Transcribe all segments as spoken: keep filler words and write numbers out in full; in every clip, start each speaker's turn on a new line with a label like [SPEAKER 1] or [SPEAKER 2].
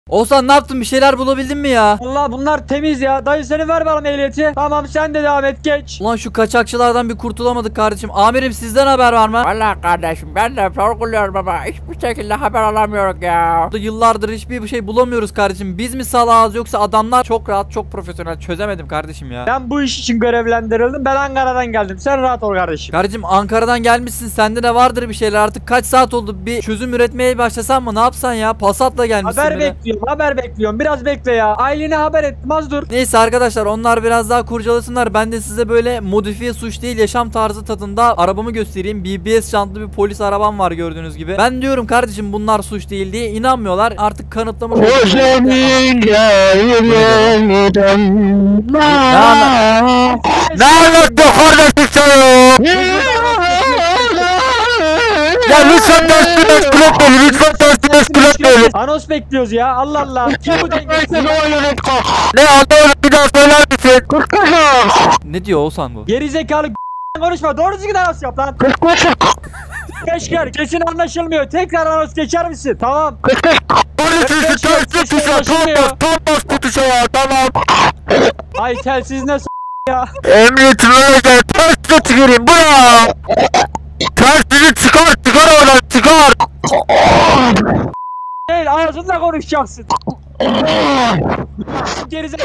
[SPEAKER 1] Oğuzhan ne yaptın, bir şeyler bulabildin mi ya?
[SPEAKER 2] Allah bunlar temiz ya. Dayı seni ver bana ehliyeti. Tamam sen de devam et geç.
[SPEAKER 1] Ulan şu kaçakçılardan bir kurtulamadık kardeşim. Amirim sizden haber var mı?
[SPEAKER 3] Vallahi kardeşim ben de sorguluyorum ama hiçbir şekilde haber alamıyoruz ya.
[SPEAKER 1] Yıllardır hiçbir şey bulamıyoruz kardeşim. Biz mi salağız yoksa adamlar çok rahat, çok profesyonel. Çözemedim kardeşim ya.
[SPEAKER 2] Ben bu iş için görevlendirildim. Ben Ankara'dan geldim. Sen rahat ol kardeşim.
[SPEAKER 1] Kardeşim Ankara'dan gelmişsin, sende de vardır bir şeyler. Artık kaç saat oldu, bir çözüm üretmeye başlasan mı, ne yapsan ya? Passat'la gelmişsin.
[SPEAKER 2] Haber
[SPEAKER 1] böyle.
[SPEAKER 2] bekliyorum haber bekliyorum. Biraz bekle ya. Ailene haber ettim az dur.
[SPEAKER 1] Neyse arkadaşlar, onlar biraz daha kurcalasınlar. Ben de size böyle modifiye suç değil yaşam tarzı tadında arabamı göstereyim. B B S jantlı bir polis arabam var gördüğünüz gibi. Ben diyorum kardeşim bunlar suç değil diye, inanmıyorlar. Artık kanıtlamış oldum.
[SPEAKER 4] O senin gelmeden
[SPEAKER 1] Ne anlattı kardeşim sana? Ya lütfen dersini meşgul etmeyin. Lütfen dersini meşgul etmeyin.
[SPEAKER 2] Anons bekliyoruz ya. Allah Allah. Kim bu dengesiz?
[SPEAKER 1] Ne anlamadım, bir daha söyler misin? Ne diyor Oğuzhan bu?
[SPEAKER 2] Geri zekalı konuşma. Doğru düzgün anons yap lan. Keşker kesin anlaşılmıyor. Tekrar anons geçer misin? Tamam. Ay telsiz ne s*** ya?
[SPEAKER 1] Emniyetime özel ters tüküreyim bu ya. Tersini çıkar çıkar oradan çıkar.
[SPEAKER 2] Değil ağzınla konuşacaksın. Gerizekalı.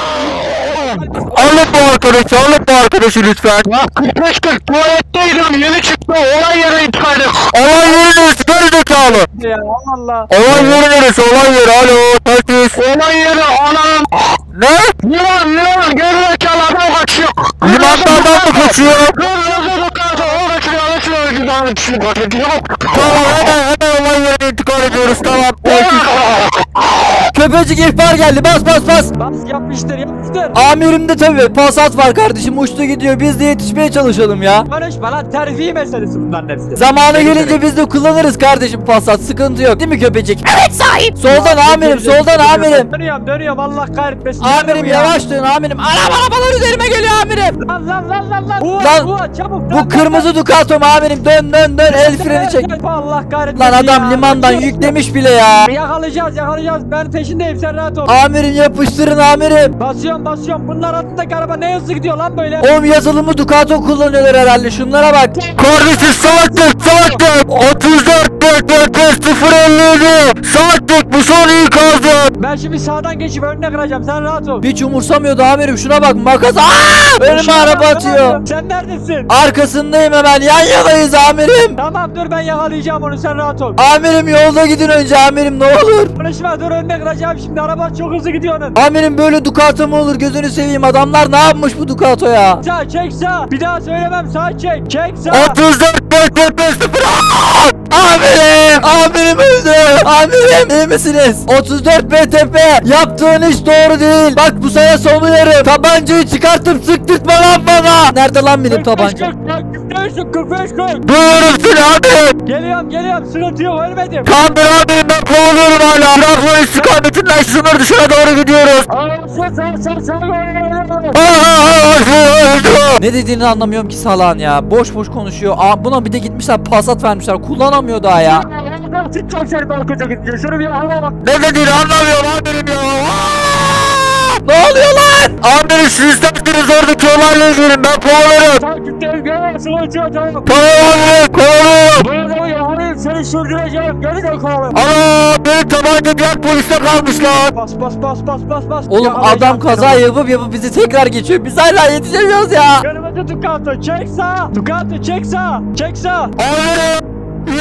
[SPEAKER 1] Alın bu arkadaşı, alın bu arkadaşı lütfen.
[SPEAKER 4] Ya kırk beş kırk tuvaletteydim, yeni çıktı, olay yere intikal.
[SPEAKER 1] Olay yeri neresi gerizekalı?
[SPEAKER 2] Ya Allah Allah.
[SPEAKER 1] Olay yeri neresi, olay yeri, alo telsiz.
[SPEAKER 4] Olay yeri anam.
[SPEAKER 1] Ne?
[SPEAKER 4] Liman liman gerizekalı adam kaçıyor.
[SPEAKER 1] Limanlardan mı kaçıyor?
[SPEAKER 4] Kırmızı dukatı o kaçıyor, alışıyor önceden kişi kaçıyor.
[SPEAKER 1] Tamam hemen hemen olay yerine intikal ediyoruz, tamam. Köpecik ihbar geldi, bas bas bas.
[SPEAKER 2] Bas yapmıştır yapmıştır.
[SPEAKER 1] Amirimde tabi Passat var kardeşim, uçtu gidiyor, biz de yetişmeye çalışalım ya.
[SPEAKER 2] Konuşma lan, terfi meselesi bunların hepsi.
[SPEAKER 1] Zamanı gelince biz de kullanırız kardeşim Passat, sıkıntı yok değil mi köpecik? Evet sahip. Soldan amirim, soldan amirim.
[SPEAKER 2] Dönüyorum dönüyorum Allah kahretmesin.
[SPEAKER 1] Amirim yavaş dön amirim. Araba arabalar üzerime geliyor amirim.
[SPEAKER 2] Lan lan lan lan lan. Uğa,
[SPEAKER 1] Lan,
[SPEAKER 2] uğa, çabuk.
[SPEAKER 1] Bu kırmızı Ducato mu amirim? Dön dön dön, el freni çek.
[SPEAKER 2] Allah kahretmesin.
[SPEAKER 1] Lan adam
[SPEAKER 2] ya.
[SPEAKER 1] limandan
[SPEAKER 2] Kaçıyor.
[SPEAKER 1] yüklemiş bile ya.
[SPEAKER 2] Yakalayacağız yakalayacağız. Ben peşindeyim, sen rahat ol.
[SPEAKER 1] Amirim yapıştırın amirim.
[SPEAKER 2] Basıyorum basıyorum. Bunlar altındaki araba ne hızlı gidiyor lan böyle.
[SPEAKER 1] Oğlum yazılımı Ducato kullanıyorlar herhalde, şunlara bak. Kardeşim saatlik saatlik otuz dört sıfır elli yedi saatlik, bu son ikazım.
[SPEAKER 2] Ben şimdi sağdan geçip önüne kıracağım, sen rahat ol.
[SPEAKER 1] Hiç umursamıyordu amirim, şuna bak, makas. Aaa! Önüme araba atıyor.
[SPEAKER 2] Sen neredesin?
[SPEAKER 1] Arkasındayım hemen, yan yanayız amirim.
[SPEAKER 2] Tamam dur, ben yakalayacağım onu, sen rahat ol.
[SPEAKER 1] Amirim yolda gidin önce amirim, ne olur.
[SPEAKER 2] Konuşma, dur önüne kıracağım şimdi, araba çok hızlı gidiyor onun.
[SPEAKER 1] Amirim böyle Ducato mu olur, gözünü seveyim, adamlar ne yapmış bu Ducato'ya?
[SPEAKER 2] Sağ çek sağ. Bir daha söylemem, sağ çek. Çek sağ.
[SPEAKER 1] otuz dört sıfır Amirim! Amirim öldü! Amirim iyi misiniz? otuz dört B T P yaptığın iş doğru değil. Bak bu sana son uyarım. Tabancayı çıkartıp sıktırtma lan bana. Nerede lan benim tabancam?
[SPEAKER 2] kırk beş kırk.
[SPEAKER 1] Duyuyorum seni amirim.
[SPEAKER 2] Geliyorum geliyorum, sıkıntı yok, ölmedim.
[SPEAKER 1] Tamamdır amirim, ben kovalıyorum hala. Trabzon istikametinden sınır dışına doğru gidiyoruz. Ne dediğini anlamıyorum ki salağın ya. Boş boş konuşuyor. Aa, buna bir de gitmişler Passat vermişler. Kullanamıyor daha ya. Ne dediğini anlamıyorum amirim ya. Ne oluyor lan? Amirim siz isterseniz oradaki olayla ilgilenin, ben kovalarım. Tamam amirim, kovalıyorum.
[SPEAKER 2] Seni sürdüreceğim, geri de kovalarım.
[SPEAKER 1] Ana benim tabanca diğer poliste kalmış lan.
[SPEAKER 2] Bas bas bas bas bas bas.
[SPEAKER 1] Oğlum adam kaza yapıp yapıp bizi tekrar geçiyor. Biz hala yetişemiyoruz ya.
[SPEAKER 2] Önümüzde Ducato, çek sağ. Ducato çek sağ. Çek sağ.
[SPEAKER 1] Amirim.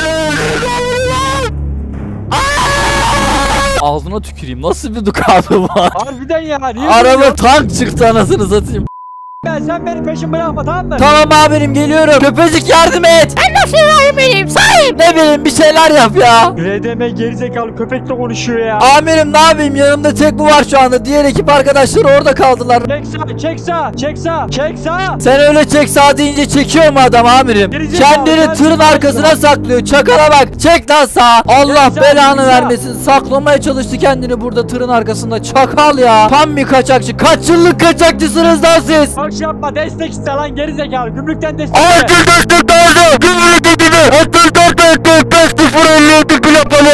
[SPEAKER 1] Ağzına tüküreyim, nasıl bir Ducato var?
[SPEAKER 2] Harbiden ya. Niye
[SPEAKER 1] Araba
[SPEAKER 2] vuruyorsun?
[SPEAKER 1] tank çıktı anasını satayım.
[SPEAKER 2] Ben, sen benim peşimi bırakma, tamam mı?
[SPEAKER 1] Tamam amirim, geliyorum. Köpecik yardım et. Ben nasıl yardım edeyim sahip? Ne bileyim, bir şeyler yap ya.
[SPEAKER 2] R D M gerizekalı köpekle konuşuyor ya.
[SPEAKER 1] Amirim ne yapayım, yanımda tek bu var şu anda. Diğer ekip arkadaşları orada kaldılar.
[SPEAKER 2] Çek sağ, çek sağ, çek sağ, çek sağ.
[SPEAKER 1] Sen öyle çek sağ deyince çekiyor mu adam amirim?
[SPEAKER 2] Gerizekalı,
[SPEAKER 1] Kendini
[SPEAKER 2] sen
[SPEAKER 1] tırın
[SPEAKER 2] sağ
[SPEAKER 1] arkasına
[SPEAKER 2] sağ.
[SPEAKER 1] saklıyor. Çakala bak. Çek lan sağa. Allah
[SPEAKER 2] Geri sağ,
[SPEAKER 1] belanı
[SPEAKER 2] geri sağ.
[SPEAKER 1] vermesin. Saklamaya çalıştı kendini burada tırın arkasında. Çakal ya. Tam bir kaçakçı. Kaç yıllık kaçakçısınız lan siz?
[SPEAKER 2] Boş yapma, destek iste lan gerizekalı. Gümrükten destek iste.
[SPEAKER 1] Altı destek aldı. Gümrük ödedi. otuz dört sıfır elli yedi plakalı. Kırmızı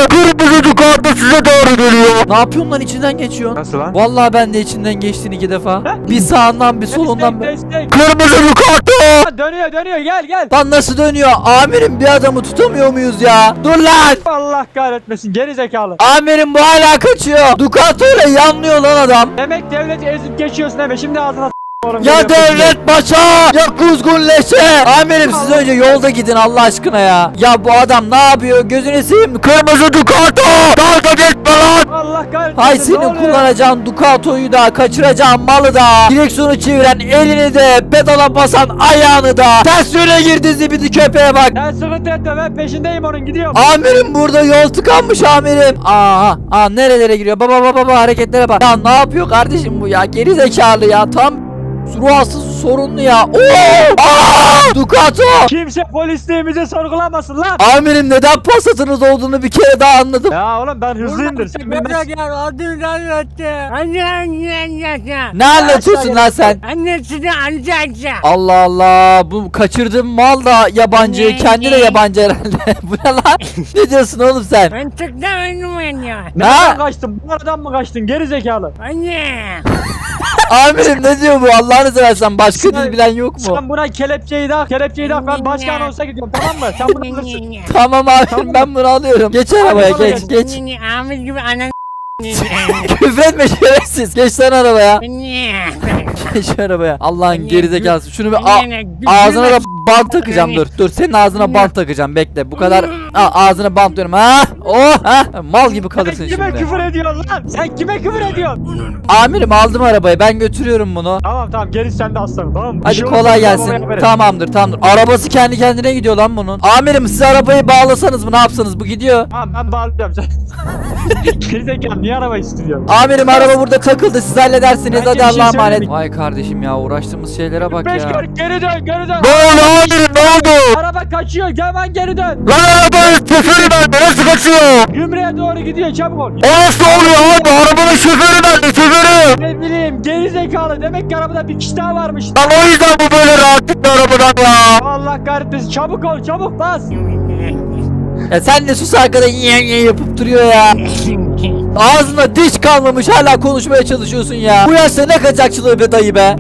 [SPEAKER 1] Kırmızı Ducato size doğru geliyor. Ne yapıyorsun lan, içinden geçiyorsun?
[SPEAKER 2] Nasıl lan?
[SPEAKER 1] Vallahi ben de içinden geçtin iki defa. Bir sağından bir solundan.
[SPEAKER 2] Destek, destek.
[SPEAKER 1] Kırmızı Ducato.
[SPEAKER 2] Dönüyor dönüyor gel gel.
[SPEAKER 1] Lan nasıl dönüyor? Amirim bir adamı tutamıyor muyuz ya? Dur lan.
[SPEAKER 2] Allah kahretmesin geri zekalı.
[SPEAKER 1] Amirim bu hala kaçıyor. Ducato ile yanlıyor lan adam.
[SPEAKER 2] Demek devleti ezip geçiyorsun deme şimdi ağzına s***yorum.
[SPEAKER 1] Ya devlet başa, ya kuzgun leşe. Amirim siz önce yolda gidin Allah aşkına ya. Ya bu adam ne yapıyor? Gözünü seveyim. Kırmızı Ducato. Dalga geçme lan.
[SPEAKER 2] Allah kahretsin.
[SPEAKER 1] Hay
[SPEAKER 2] ne
[SPEAKER 1] senin
[SPEAKER 2] oluyor?
[SPEAKER 1] kullanacağın Ducato'yu da, kaçıracağın malı da, direksiyonu çeviren elini de, pedala basan ayağını da. Ters yöne girdi zibidi köpeğe bak.
[SPEAKER 2] Sen sıkıntı etme ben peşindeyim onun gidiyorum.
[SPEAKER 1] Amirim burada yol tıkanmış amirim. Aa, aa nerelere giriyor? Baba baba baba hareketlere bak. Ya ne yapıyor kardeşim bu ya? Geri zekalı ya. Tam ruhsuz sorunlu ya. Oo! Aa! Ducato!
[SPEAKER 2] Kimse polisliğimizi sorgulamasın lan.
[SPEAKER 1] Amirim neden Passat'ınız olduğunu bir kere daha anladım.
[SPEAKER 2] Ya oğlum ben hızlıyımdır. Sen beni
[SPEAKER 5] Bırak ya, adını anlattı. Anne anne anne.
[SPEAKER 1] Ne anlatıyorsun lan sen?
[SPEAKER 5] Annesini anlayacak.
[SPEAKER 1] Allah Allah, bu kaçırdığım mal da yabancı,
[SPEAKER 5] Ne,
[SPEAKER 1] kendi de
[SPEAKER 5] ne?
[SPEAKER 1] yabancı herhalde. Bu ne lan? Ne diyorsun oğlum sen?
[SPEAKER 5] Ben tıkla önüm ya.
[SPEAKER 2] Nereden kaçtın? Bu aradan mı kaçtın? Geri zekalı.
[SPEAKER 5] Anne.
[SPEAKER 1] Amirim ne diyor bu? Allah'ını seversen başka dil bilen yok mu?
[SPEAKER 2] Sen buna kelepçeyi tak, kelepçeyi tak. Ben başka anonsa gidiyorum tamam mı? Sen bunu alırsın.
[SPEAKER 1] Tamam amirim, ben bunu alıyorum. Geç arabaya,
[SPEAKER 2] Hadi
[SPEAKER 1] geç
[SPEAKER 2] bana
[SPEAKER 1] geç.
[SPEAKER 5] Ahmet gibi anan.
[SPEAKER 1] Küfretme şerefsiz. Geç lan arabaya.
[SPEAKER 5] Anne.
[SPEAKER 1] Geç arabaya. Allah'ın
[SPEAKER 5] Anne,
[SPEAKER 1] gerizekalısı. Şunu bir a-
[SPEAKER 5] Anne,
[SPEAKER 1] ağzına da
[SPEAKER 5] gülme.
[SPEAKER 1] bant takacağım, dur. Dur senin ağzına bant takacağım, bekle. Bu kadar Aa, ağzına bant diyorum. Ha? Oh, ha? Mal gibi kalırsın
[SPEAKER 2] Sen kime
[SPEAKER 1] şimdi.
[SPEAKER 2] küfür ediyorsun lan? Sen kime küfür ediyorsun?
[SPEAKER 1] Amirim aldım arabayı, ben götürüyorum bunu.
[SPEAKER 2] Tamam tamam gerisi sende aslanım tamam mı? Bir
[SPEAKER 1] Hadi
[SPEAKER 2] şey
[SPEAKER 1] kolay
[SPEAKER 2] olursa babaya
[SPEAKER 1] gelsin.
[SPEAKER 2] haber et.
[SPEAKER 1] Tamamdır tamamdır. Arabası kendi kendine gidiyor lan bunun. Amirim siz arabayı bağlasanız mı, ne yapsanız, bu gidiyor.
[SPEAKER 2] Tamam ben bağlayacağım sen. Geri zekalı niye araba istiyorsun?
[SPEAKER 1] Amirim araba burada takıldı, siz halledersiniz,
[SPEAKER 2] Bence
[SPEAKER 1] hadi
[SPEAKER 2] bir şey
[SPEAKER 1] Allah'a emanet.
[SPEAKER 2] söyleyeyim.
[SPEAKER 1] Vay kardeşim ya, uğraştığımız şeylere bak
[SPEAKER 2] Beş
[SPEAKER 1] ya.
[SPEAKER 2] geri, geri dön geri dön.
[SPEAKER 1] Ne oldu amirim, ne oldu?
[SPEAKER 2] Araba kaçıyor hemen geri dön.
[SPEAKER 1] Lan arabanın şoförü nerede, nasıl kaçıyor?
[SPEAKER 2] Gümrüğe doğru gidiyor çabuk ol.
[SPEAKER 1] O nasıl oluyor abi, arabanın şoförü nerede, şoförü?
[SPEAKER 2] Ne bileyim geri zekalı demek ki arabada bir kişi daha varmış.
[SPEAKER 1] Lan o yüzden bu böyle rahat gitti arabadan ya.
[SPEAKER 2] Allah kahretmesin çabuk ol çabuk bas.
[SPEAKER 1] Ya sen de sus arkada yiyen yiyen yapıp duruyor ya. Ağzında diş kalmamış hala konuşmaya çalışıyorsun ya. Bu yaşta ne kaçakçılığı be dayı be.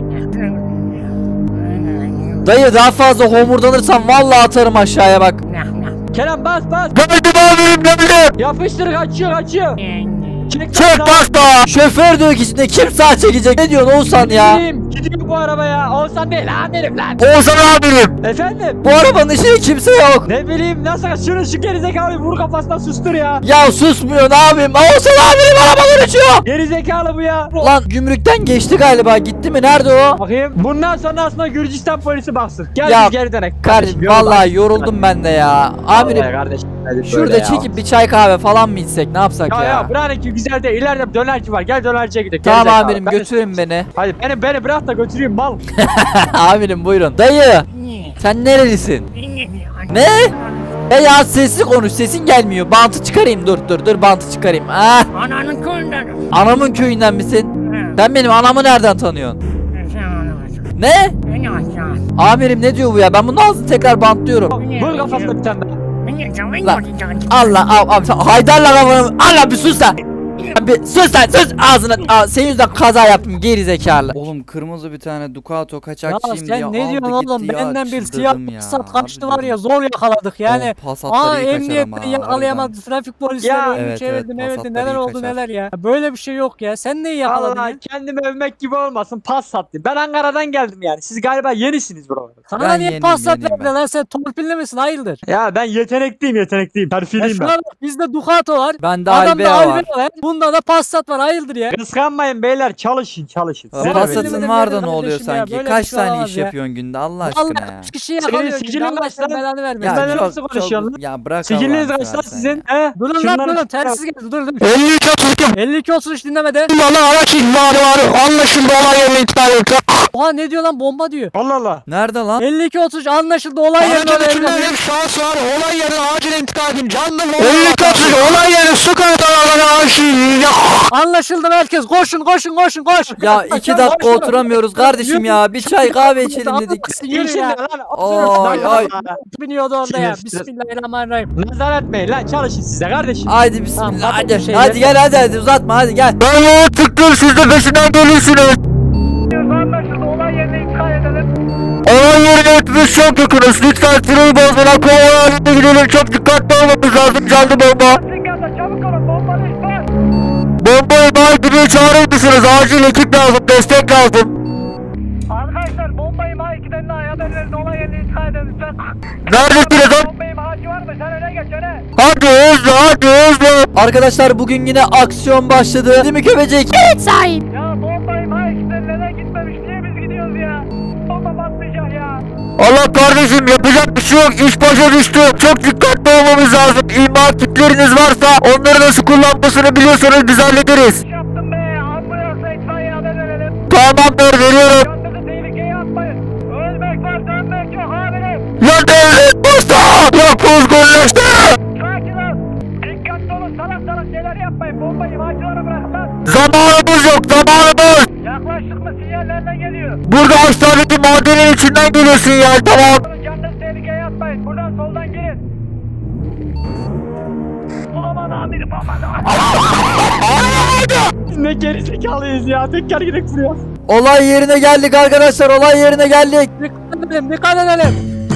[SPEAKER 1] Dayı daha fazla homurdanırsan vallahi atarım aşağıya bak.
[SPEAKER 2] Kerem bas bas.
[SPEAKER 1] Geldim amirim, geldim.
[SPEAKER 2] Yapıştır kaçıyor kaçıyor. Çek,
[SPEAKER 1] Çek basta. Şoför diyor ki içinde kim sağ çekecek, ne diyorsun Oğuzhan ya?
[SPEAKER 2] Bileyim, gidiyor bu araba ya. Olsan değil amirim lan.
[SPEAKER 1] Oğuzhan amirim.
[SPEAKER 2] Efendim?
[SPEAKER 1] Bu arabanın içinde kimse yok.
[SPEAKER 2] Ne bileyim nasıl şunu şu gerizekalıyı vur kafasına sustur ya.
[SPEAKER 1] Ya susmuyor, ne yapayım? Oğuzhan amirim arabalar uçuyor.
[SPEAKER 2] Gerizekalı bu ya.
[SPEAKER 1] Lan gümrükten geçti galiba, gitti mi, nerede o?
[SPEAKER 2] Bakayım. Bundan sonra aslında Gürcistan polisi baksın. Gel
[SPEAKER 1] Ya,
[SPEAKER 2] biz geri dönek.
[SPEAKER 1] Kardeşim
[SPEAKER 2] yoruldum.
[SPEAKER 1] vallahi yoruldum ben de ya. Amirim
[SPEAKER 2] Vallahi kardeşim. hadi
[SPEAKER 1] şurada
[SPEAKER 2] böyle ya.
[SPEAKER 1] çekip bir çay kahve falan mı içsek, ne yapsak
[SPEAKER 2] Ya
[SPEAKER 1] ya?
[SPEAKER 2] ya buranınki güzel de ileride bir dönerci var. Gel dönerciye gidelim.
[SPEAKER 1] Tamam
[SPEAKER 2] Gerizekalı.
[SPEAKER 1] amirim,
[SPEAKER 2] Ben-
[SPEAKER 1] götürün beni.
[SPEAKER 2] Hadi beni beni bırak da götüreyim mal.
[SPEAKER 1] Amirim buyurun. Dayı sen nerelisin? Ne? Ya ya sesli konuş, sesin gelmiyor. Bantı çıkarayım, dur dur dur bantı çıkarayım. Ah,
[SPEAKER 5] Ananın köyünden.
[SPEAKER 1] anamın köyünden misin? Sen benim anamı nereden tanıyorsun? Ne? Amirim ne diyor bu ya? Ben bunun ağzını tekrar bantlıyorum.
[SPEAKER 2] Vur kafasına bir tane daha.
[SPEAKER 1] Allah al al. Haydarla kafanı. Allah bir sus lan. Bir sus lan sus ağzına. Aa, senin yüzünden kaza yaptım geri zekalı. Oğlum kırmızı bir tane Ducato
[SPEAKER 5] Ya
[SPEAKER 1] kaçakçıyım diye
[SPEAKER 5] sen ne
[SPEAKER 1] aldı
[SPEAKER 5] diyorsun oğlum?
[SPEAKER 1] gitti ya,
[SPEAKER 5] Benden bir siyah
[SPEAKER 1] çıldırdım ya.
[SPEAKER 5] Passat kaçtı
[SPEAKER 1] Harbi
[SPEAKER 5] var ya,
[SPEAKER 1] diyorum.
[SPEAKER 5] zor yakaladık yani.
[SPEAKER 1] O Passatları
[SPEAKER 5] Aa
[SPEAKER 1] iyi kaçar
[SPEAKER 5] emniyetten
[SPEAKER 1] ama,
[SPEAKER 5] yakalayamadı,
[SPEAKER 1] harbiden.
[SPEAKER 5] trafik polisleri
[SPEAKER 2] Ya.
[SPEAKER 5] önünü
[SPEAKER 1] Evet,
[SPEAKER 5] çevirdi
[SPEAKER 1] evet,
[SPEAKER 5] mevirdi,
[SPEAKER 1] Passatları
[SPEAKER 5] neler
[SPEAKER 1] iyi
[SPEAKER 5] oldu
[SPEAKER 1] kaçar.
[SPEAKER 5] neler ya. Böyle bir şey yok ya, sen neyi yakaladın
[SPEAKER 2] Allah
[SPEAKER 5] ya?
[SPEAKER 2] kendimi övmek gibi olmasın pas sattım. Ben Ankara'dan geldim yani. Siz galiba yenisiniz buralarda.
[SPEAKER 5] Sana
[SPEAKER 1] Ben
[SPEAKER 5] niye
[SPEAKER 1] yeniyim,
[SPEAKER 5] Passat
[SPEAKER 1] yeniyim ben.
[SPEAKER 5] verdiler lan, sen torpilli misin, hayırdır?
[SPEAKER 2] Ya ben yetenekliyim yetenekliyim.
[SPEAKER 5] Ya
[SPEAKER 2] Terfiliyim
[SPEAKER 5] şuna
[SPEAKER 2] ben.
[SPEAKER 5] bak, bizde Ducato var.
[SPEAKER 1] Bende
[SPEAKER 5] Adamda
[SPEAKER 1] Albea var.
[SPEAKER 5] Albea var. Bunda da Passat var, hayırdır ya?
[SPEAKER 2] Kıskanmayın beyler çalışın çalışın.
[SPEAKER 1] Ya
[SPEAKER 2] Size de
[SPEAKER 5] Passat'ın
[SPEAKER 2] verin.
[SPEAKER 1] Passat'ın
[SPEAKER 5] verin
[SPEAKER 1] var da ne
[SPEAKER 5] kardeşim
[SPEAKER 1] oluyor
[SPEAKER 5] ya,
[SPEAKER 1] sanki?
[SPEAKER 5] böyle bir
[SPEAKER 1] Kaç
[SPEAKER 5] şey
[SPEAKER 1] tane
[SPEAKER 5] olamaz
[SPEAKER 1] iş
[SPEAKER 5] ya.
[SPEAKER 1] yapıyorsun günde Allah aşkına
[SPEAKER 5] Vallahi
[SPEAKER 1] ya?
[SPEAKER 5] üç kişi
[SPEAKER 2] Senin
[SPEAKER 5] yakalıyor.
[SPEAKER 2] sicilin
[SPEAKER 5] Allah
[SPEAKER 2] kaç
[SPEAKER 5] sen
[SPEAKER 2] lan?
[SPEAKER 5] belanı vermesin.
[SPEAKER 1] Ya
[SPEAKER 2] Sen
[SPEAKER 1] çok,
[SPEAKER 2] nasıl konuşuyorsun
[SPEAKER 1] çok, ya bırak
[SPEAKER 2] Siciliniz
[SPEAKER 1] Allah'ını
[SPEAKER 2] kaç lan
[SPEAKER 1] seversen
[SPEAKER 2] sizin?
[SPEAKER 1] ya.
[SPEAKER 2] He?
[SPEAKER 5] Durun lan
[SPEAKER 2] Şunları-
[SPEAKER 5] durun, telsiz geldi, dur dur.
[SPEAKER 4] elli üç otuz iki
[SPEAKER 5] elli iki otuz üç dinlemede.
[SPEAKER 4] Yalan araç ihbarı var. Anlaşıldı olay yerine iptal edildi.
[SPEAKER 5] Oha ne diyor lan, bomba diyor.
[SPEAKER 2] Allah Allah.
[SPEAKER 1] Nerede lan?
[SPEAKER 5] elli iki otuz anlaşıldı, olay yerine.
[SPEAKER 4] Aracın içinde bir şahıs var. Olay yerine acil intikal edin. Canlı elli iki otuz olay yeri su kayıtlarına acil.
[SPEAKER 5] Anlaşıldı merkez, koşun koşun koşun koş.
[SPEAKER 1] Ya iki dakika oturamıyoruz kardeşim ya. Bir çay kahve içelim dedik.
[SPEAKER 5] Yürü ya.
[SPEAKER 1] Ay, ay.
[SPEAKER 5] Biniyordu orada ya.
[SPEAKER 2] Sinir,
[SPEAKER 5] Bismillahirrahmanirrahim.
[SPEAKER 2] Nazar etmeyin lan, çalışın siz de kardeşim.
[SPEAKER 1] Haydi bismillah
[SPEAKER 5] Tamam,
[SPEAKER 1] hadi.
[SPEAKER 5] bir şey
[SPEAKER 1] Hadi
[SPEAKER 5] yok.
[SPEAKER 1] gel hadi hadi uzatma hadi gel.
[SPEAKER 4] Ben yoğurt tıktım siz de peşinden gelirsiniz.
[SPEAKER 5] Anlaşıldı, olay yerine intikal edelim.
[SPEAKER 4] Olay yerine hepimiz çok yakınız. Lütfen sırayı bozmadan konvoy halinde gidelim. Çok dikkatli olmamız lazım. Geldi bomba.
[SPEAKER 5] Çabuk olun, bombalı ihbar.
[SPEAKER 4] Bombayı bay gibi çağırır mısınız? Acil ekip lazım. Destek lazım.
[SPEAKER 5] Arkadaşlar bombayı M A iki'den de haber verin, olay yerine intikal edelim lütfen.
[SPEAKER 4] Neredesiniz?
[SPEAKER 5] Bombayı M A iki var mı? Sen öne geç öne.
[SPEAKER 4] Hadi hızlı hadi hızlı.
[SPEAKER 1] Arkadaşlar bugün yine aksiyon başladı. Değil mi köpecik?
[SPEAKER 5] Ya bombayı M A iki'den neden gitmemiş? Niye biz gidiyoruz ya? Bomba patlayacak ya.
[SPEAKER 4] Allah kardeşim yapacak bir şey yok. İş başa düştü. Çok dikkatli olmamız lazım. İmar kitleriniz varsa onları nasıl kullanmasını biliyorsanız biz hallederiz.
[SPEAKER 5] İş yaptım be. Ambulansa itfaiye haber verelim.
[SPEAKER 4] Tamamdır veriyorum.
[SPEAKER 5] Kendinizi tehlikeye atmayın. Ölmek var, dönmek yok amirim.
[SPEAKER 4] Ya devlet basta. Ya kuzgunlaştı.
[SPEAKER 5] Sakin ol. Dikkatli olun, salak salak şeyler yapmayın. Bombayı imajcılara bırakın lan.
[SPEAKER 4] Zamanımız yok zamanımız.
[SPEAKER 5] Yaklaştık mı sinyallerden geliyor.
[SPEAKER 4] Burada aşağıdaki madenin içinden geliyorsun ya tamam.
[SPEAKER 5] Kendinizi tehlikeye atmayın. Buradan soldan girin. Aman amirim aman
[SPEAKER 2] Biz ne gerizekalıyız ya. Tekrar gidip vuruyor.
[SPEAKER 1] Olay yerine geldik arkadaşlar. Olay yerine geldik.
[SPEAKER 5] Dikkat edelim, dikkat edelim.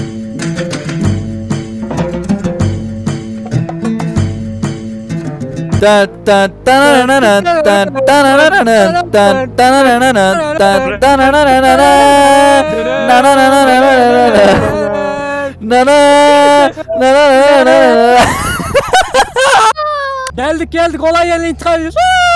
[SPEAKER 1] Tan tan tanananan, tan tanananan, tan tanananan, tan tanananan, nananananan, nana, nananananan.
[SPEAKER 5] Geldik geldik, olay yerine intikal ediyoruz.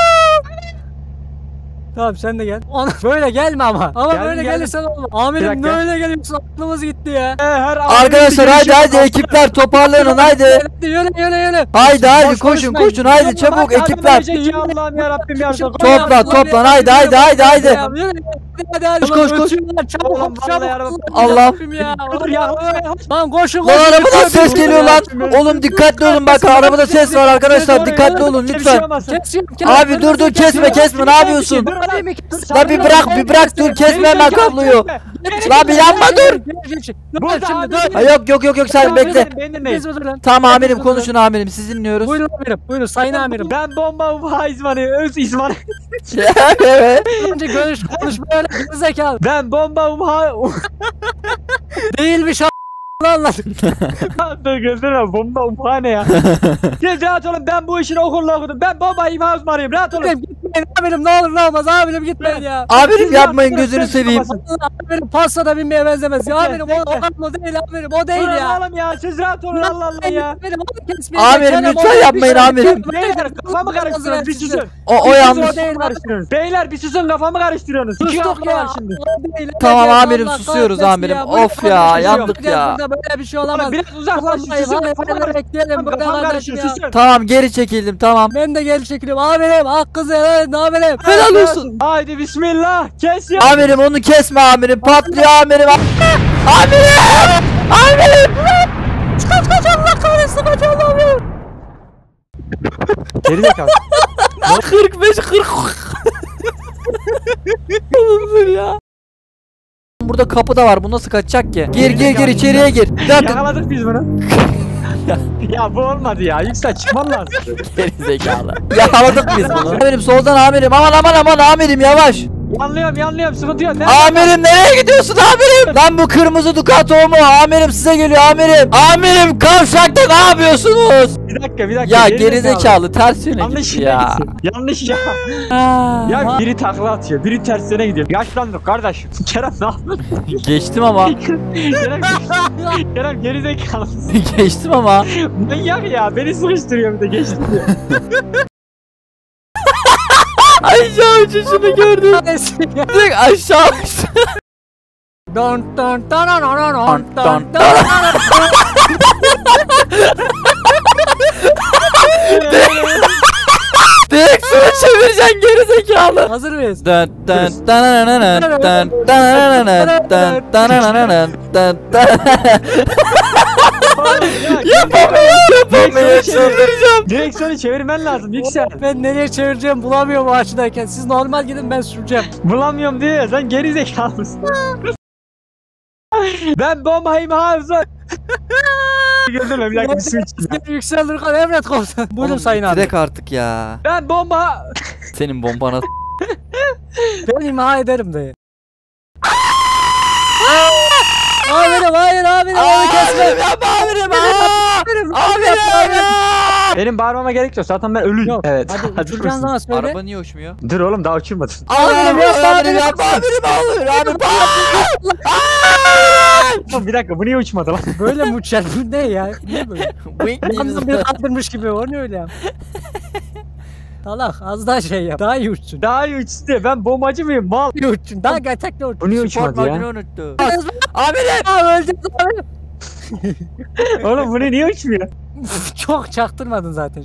[SPEAKER 5] Tamam sen de gel. Ana, böyle gelme ama. Ama
[SPEAKER 2] Geldim,
[SPEAKER 5] böyle
[SPEAKER 2] geldim.
[SPEAKER 5] gelirsen olmaz.
[SPEAKER 2] Bir
[SPEAKER 5] Amirim
[SPEAKER 2] dakika.
[SPEAKER 5] ne öyle geliyorsun? Aklımız gitti ya.
[SPEAKER 2] Ee, her
[SPEAKER 1] Arkadaşlar haydi haydi ekipler toparlanın haydi.
[SPEAKER 5] Hadi yürü yürü yürü.
[SPEAKER 1] Haydi haydi
[SPEAKER 2] Boş
[SPEAKER 1] koşun
[SPEAKER 2] konuşmayın.
[SPEAKER 1] koşun haydi
[SPEAKER 2] Yürü,
[SPEAKER 1] çabuk
[SPEAKER 2] hadi,
[SPEAKER 1] ekipler.
[SPEAKER 2] hadi, hadi, Allah'ım yarabbim ya.
[SPEAKER 1] Topla, toplan, haydi, haydi, haydi, haydi.
[SPEAKER 5] Yürü, yürü, hadi hadi.
[SPEAKER 1] Koş, koş, koş.
[SPEAKER 5] Ötüyorlar, Çabuk
[SPEAKER 2] Oğlum,
[SPEAKER 5] ol, çabuk.
[SPEAKER 2] vallahi yarabbim.
[SPEAKER 1] Allah'ım.
[SPEAKER 5] Yarabbim ya.
[SPEAKER 2] Dur ya.
[SPEAKER 5] Lan koşun koşun.
[SPEAKER 1] Lan arabadan ses
[SPEAKER 5] Yürü,
[SPEAKER 1] geliyor
[SPEAKER 5] yürü.
[SPEAKER 1] lan. Oğlum dikkatli olun bak arabada ses var arkadaşlar dikkatli olun lütfen.
[SPEAKER 5] Kes, kes,
[SPEAKER 1] Abi dur dur kesme kesme ne yapıyorsun? La bir bırak bir bırak dur kesme hemen kabloyu. La bir yanma dur.
[SPEAKER 5] Dur şimdi dur.
[SPEAKER 1] Ha, yok yok yok yok sen bekle.
[SPEAKER 2] Benimle.
[SPEAKER 1] Tamam amirim konuşun amirim siz dinliyoruz.
[SPEAKER 5] Buyurun amirim. Buyurun sayın amirim.
[SPEAKER 2] Ben bomba Haizman'ı öz İsmail.
[SPEAKER 1] Evet.
[SPEAKER 5] Önce görüş konuşma öyle zekalı.
[SPEAKER 2] Ben bomba umha.
[SPEAKER 5] Değilmiş a**. Anladım.
[SPEAKER 2] Dur gözlerime bomba umha ne ya? Siz rahat olun, ben bu işin okulunu okudum. Ben bomba imha uzmanıyım, rahat olun.
[SPEAKER 5] Amirim gitmeyin amirim, ne olur ne olmaz amirim gitmeyin ya.
[SPEAKER 1] Amirim yapmayın gözünü seveyim.
[SPEAKER 5] Amirim pasta da binmeye benzemez ya amirim, o, o, o değil amirim, o değil
[SPEAKER 2] Durun
[SPEAKER 5] ya.
[SPEAKER 2] oğlum ya, siz rahat olun Allah Allah ya.
[SPEAKER 5] Amirim, onu kesmeye
[SPEAKER 1] Amirim,
[SPEAKER 5] geçelim,
[SPEAKER 1] lütfen
[SPEAKER 5] o değil,
[SPEAKER 1] yapmayın
[SPEAKER 5] bir şey
[SPEAKER 1] amirim.
[SPEAKER 5] yok.
[SPEAKER 2] Beyler kafamı karıştırıyorsunuz, bir susun.
[SPEAKER 1] O o
[SPEAKER 2] Bir susun,
[SPEAKER 1] yanlış.
[SPEAKER 2] o değil, karıştırıyorsunuz. Beyler bir susun, kafamı karıştırıyorsunuz. İki
[SPEAKER 5] Sustuk
[SPEAKER 2] hafta
[SPEAKER 5] ya.
[SPEAKER 2] var şimdi.
[SPEAKER 5] o değil,
[SPEAKER 1] Tamam
[SPEAKER 5] evet,
[SPEAKER 1] amirim,
[SPEAKER 5] Allah
[SPEAKER 1] susuyoruz
[SPEAKER 5] kahretsin
[SPEAKER 1] amirim.
[SPEAKER 5] ya.
[SPEAKER 1] Of
[SPEAKER 5] Burada
[SPEAKER 1] ya,
[SPEAKER 5] böyle bir şey yok.
[SPEAKER 1] yandık
[SPEAKER 5] Burada-
[SPEAKER 1] ya.
[SPEAKER 5] Burada böyle bir şey olamaz.
[SPEAKER 2] Oğlum biraz uzaklaşın,
[SPEAKER 5] Vallahi
[SPEAKER 2] susun.
[SPEAKER 5] vallahi
[SPEAKER 2] Kafamı
[SPEAKER 5] falan bekleyelim burada
[SPEAKER 2] Kafam
[SPEAKER 5] kardeşim
[SPEAKER 2] karışıyor,
[SPEAKER 5] ya.
[SPEAKER 2] susun.
[SPEAKER 1] Tamam geri çekildim tamam.
[SPEAKER 5] Ben de geri çekiliyorum amirim, hakkınızı helal edin amirim.
[SPEAKER 1] Helal olsun.
[SPEAKER 2] Haydi bismillah, kes ya.
[SPEAKER 1] Amirim onu kesme amirim patlıyor amirim. Amirim! Amirim!
[SPEAKER 5] Kaç kaç Allah kahretsin, kaç Allah'ım.
[SPEAKER 2] Geri zekalı.
[SPEAKER 1] kırk beş kırk. Oğlum ya. Burada kapı da var. Bu nasıl kaçacak ki? Gir gir gir içeriye gir. Bir dakika.
[SPEAKER 2] Yakaladık biz bunu. Ya bu olmadı ya. Yüksel çıkman lazım.
[SPEAKER 1] Geri zekalı. Yakaladık biz bunu. Amirim soldan amirim. Aman aman aman amirim yavaş.
[SPEAKER 2] Yanlıyorum yanlıyorum sıkıntı yok. Ne?
[SPEAKER 1] Amirim nereye gidiyorsun amirim? Lan bu kırmızı Ducato mu? Amirim size geliyor amirim. Amirim kavşakta ne yapıyorsunuz?
[SPEAKER 2] Bir dakika bir dakika.
[SPEAKER 1] Ya
[SPEAKER 2] geri
[SPEAKER 1] geri zekalı ters yöne
[SPEAKER 2] Yanlış
[SPEAKER 1] gitti
[SPEAKER 2] ya.
[SPEAKER 1] ya.
[SPEAKER 2] Yanlış ya.
[SPEAKER 1] Ah.
[SPEAKER 2] Ya biri takla atıyor, biri ters yöne gidiyor. Yaşlandık kardeş. Kerem ne yaptın?
[SPEAKER 1] Geçtim ama.
[SPEAKER 2] Kerem, Kerem geri zekalı.
[SPEAKER 1] Geçtim ama.
[SPEAKER 2] Manyak ya. Beni sıkıştırıyor bir de geçti diyor.
[SPEAKER 1] Aşağı uçuşunu gördüm.
[SPEAKER 5] Kahretsin ya.
[SPEAKER 1] Direkt aşağı uçtu.
[SPEAKER 5] Don don don don don don
[SPEAKER 1] Don,
[SPEAKER 5] don
[SPEAKER 1] don,
[SPEAKER 5] don.
[SPEAKER 1] Direkt Direksiyonu çevireceksin gerizekalı.
[SPEAKER 6] Hazır mıyız?
[SPEAKER 1] Dın dın dananana, dın dananana, dın dananana, dın dın. Yapamıyor, yapamıyor, çıldıracağım.
[SPEAKER 2] Direksiyonu çevirmen lazım yüksel.
[SPEAKER 6] Ben nereye çevireceğim bulamıyorum ağaçtayken. Siz normal gidin ben süreceğim.
[SPEAKER 2] Bulamıyorum diyor ya sen geri zekalısın. Ben bombayım hafıza. Güldürme bir dakika bir su içeceğim.
[SPEAKER 6] Yüksel Nurkan emret komutan. Buyurun
[SPEAKER 1] Oğlum,
[SPEAKER 6] sayın abi.
[SPEAKER 1] Direkt artık ya.
[SPEAKER 2] Ben bomba.
[SPEAKER 1] Senin bombana.
[SPEAKER 6] Ben imha ederim dayı. Amirim hayır amirim onu kesme.
[SPEAKER 1] yapma amirim.
[SPEAKER 6] Amirim
[SPEAKER 1] Amirim ya.
[SPEAKER 2] Benim bağırmama gerek yok zaten ben ölüyüm.
[SPEAKER 6] Yok.
[SPEAKER 2] Evet.
[SPEAKER 6] Hadi uçuracağın zaman söyle.
[SPEAKER 1] Araba niye uçmuyor?
[SPEAKER 2] Dur oğlum daha uçurmadın.
[SPEAKER 6] Amirim yapma
[SPEAKER 1] amirim
[SPEAKER 6] amirim
[SPEAKER 1] yapma amirim ağlıyor amirim.
[SPEAKER 2] Oğlum bir dakika bu niye uçmadı lan?
[SPEAKER 6] Böyle mi uçar? Bu ne ya? Ne böyle?
[SPEAKER 1] Wing
[SPEAKER 6] Yandan bir kaldırmış gibi o ne öyle ya? Salak az daha şey yap. Daha iyi uçsun.
[SPEAKER 2] Daha iyi uçtu diye ben bombacı mıyım mal?
[SPEAKER 6] Daha iyi uçsun. Daha gerçekten uçsun.
[SPEAKER 2] Bu niye
[SPEAKER 1] Sport
[SPEAKER 2] uçmadı ya?
[SPEAKER 1] modunu unuttu.
[SPEAKER 6] Amirim. Aa öldüm amirim.
[SPEAKER 2] Oğlum bu ne niye uçmuyor?
[SPEAKER 6] Çok çaktırmadın zaten.